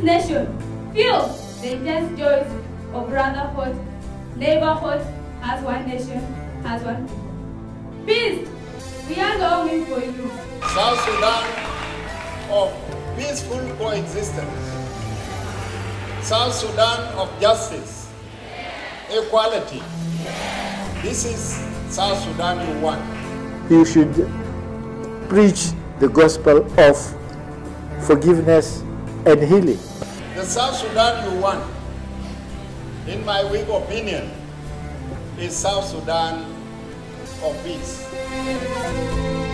nation feel the intense joys of brotherhood, neighborhood, as one nation, as one people. Peace, we are longing for you. South Sudan of peaceful coexistence. South Sudan of justice, equality. This is South Sudan you want. You should preach the gospel of forgiveness and healing. The South Sudan you want, in my weak opinion, is South Sudan of peace.